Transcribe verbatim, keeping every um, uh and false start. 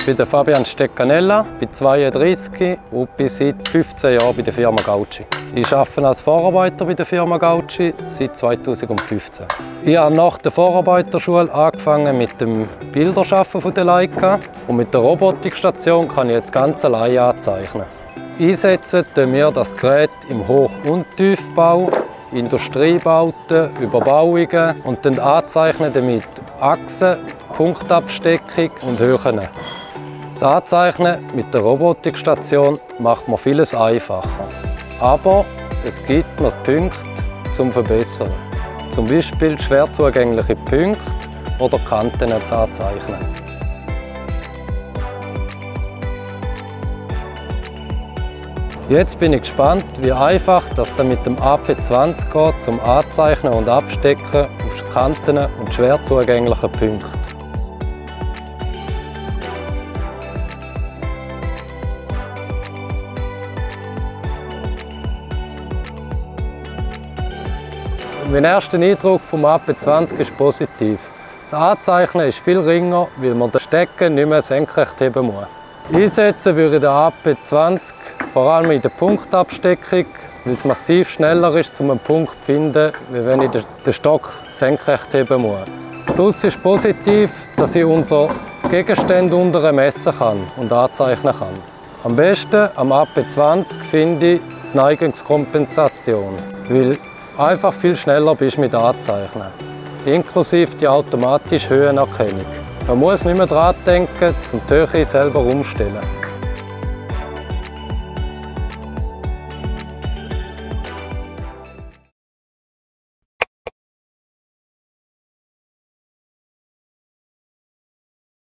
Ich bin der Fabian, bin zweiunddreißig und bin seit fünfzehn Jahren bei der Firma Gautschi. Ich arbeite als Vorarbeiter bei der Firma Gautschi seit zweitausendfünfzehn. Ich habe nach der Vorarbeiterschule angefangen mit dem Bilderschaffen von der Leica und mit der Robotikstation kann ich jetzt ganz allein anzeichnen. Einsetzen tun wir das Gerät im Hoch- und Tiefbau, Industriebauten, Überbauungen und dann anzeichnen damit Achsen, Punktabsteckung und Höhen. Das Anzeichnen mit der Robotikstation macht mir vieles einfacher. Aber es gibt noch Punkte zum Verbessern. Zum Beispiel schwer zugängliche Punkte oder Kanten zu anzeichnen. Jetzt bin ich gespannt, wie einfach das dann mit dem A P zwanzig geht zum Anzeichnen und Abstecken auf Kanten und schwer zugänglichen Punkten. Mein erster Eindruck vom A P zwanzig ist positiv. Das Anzeichnen ist viel geringer, weil man den Stecken nicht mehr senkrecht heben muss. Einsetzen würde ich den A P zwanzig vor allem in der Punktabsteckung, weil es massiv schneller ist, um einen Punkt zu finden, wie wenn ich den Stock senkrecht heben muss. Plus ist positiv, dass ich unter Gegenständen unter messen kann und anzeichnen kann. Am besten am A P zwanzig finde ich die Neigungskompensation, weil einfach viel schneller bist mit Anzeichnen, inklusive die automatische Höhenerkennung. Man muss nicht mehr daran denken, zum die Höhe selber umstellen.